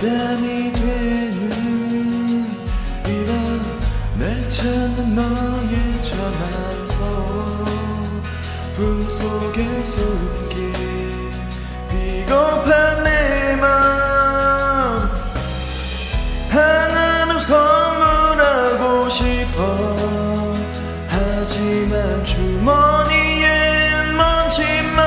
땀이 되는 이밤 날 찾는 너의 전화터 품속에 숨긴 비겁한 내 맘 하나는 선물하고 싶어. 하지만 주머니엔 먼지만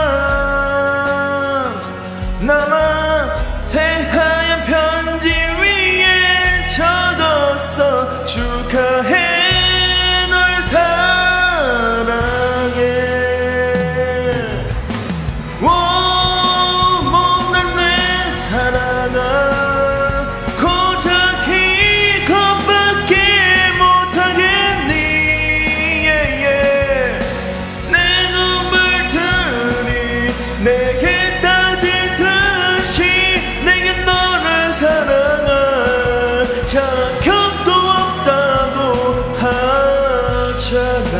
남아 새하얀 편지 위에 적었어. 축하해 널 사랑해. 못난 내 사랑아 고작 이것밖에 못하겠니. 내 눈물들이 내게 따지듯이 내게 너를 사랑할 자격도 없다고 하잖아.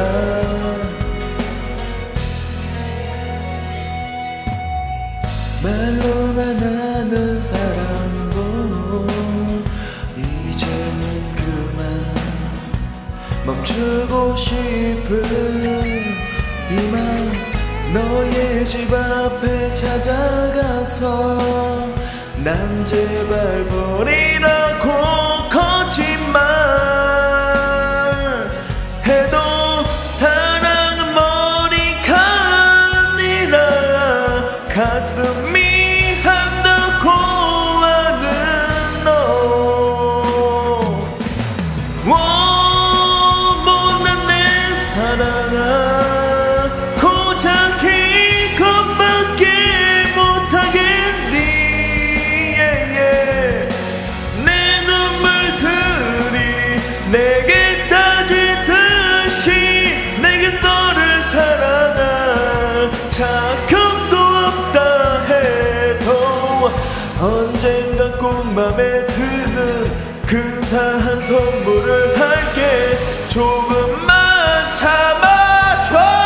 말로만 하는 사랑도 이제는 그만 멈추고 싶은 이맘 너의 집 앞에 찾아가서 난 제발 버리라고 거짓말 해도 사랑은 머리가 아니라 가슴이 한다고 하는 너. 못난 내 사랑아 고작 이것밖에 못하겠니. 내 눈물들이 내게 따지듯이 내게 너를 사랑할 자격도 없다 해도 언젠가 꼭 맘에 드는 근사한 선물을 할게. 조금만 참아줘.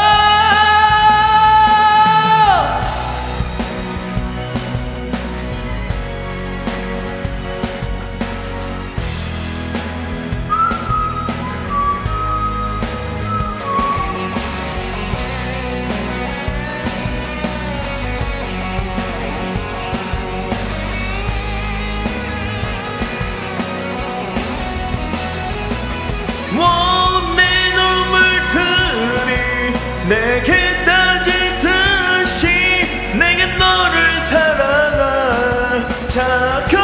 내 눈물들이 내게 따지듯이 내게 너를 사랑할 자격